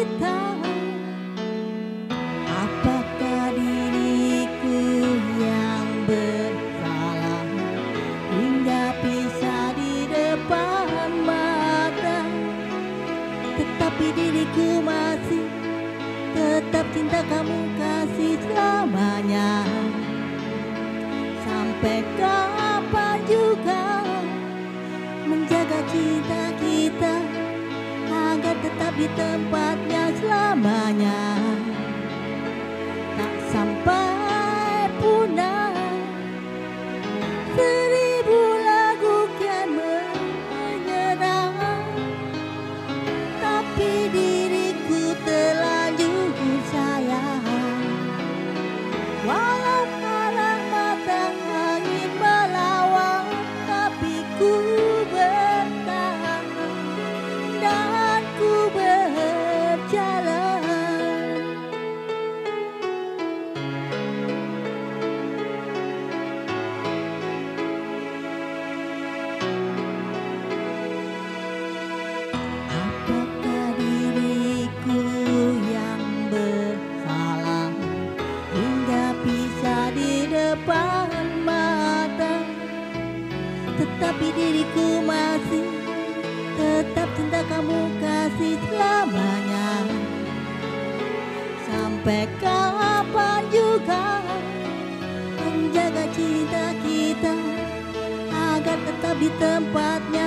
kita. Apakah diriku yang bersalah hingga pisah di depan mata? Tetapi diriku masih tetap cinta kamu kasih selamanya. Sampai kapan juga menjaga cinta kita agar tetap di tempatnya selamanya, tak sampai punah. Seribu lagu kian menyerang, tapi diriku terlanjur sayang. Walau halang mata angin melawan, tapi ku bertahan dan ku berjalan. Apakah diriku yang bersalah hingga pisah di depan mata? Tetapi diriku masih tetap cinta kamu kasih selamanya. Sampai kapan juga menjaga cinta kita agar tetap di tempatnya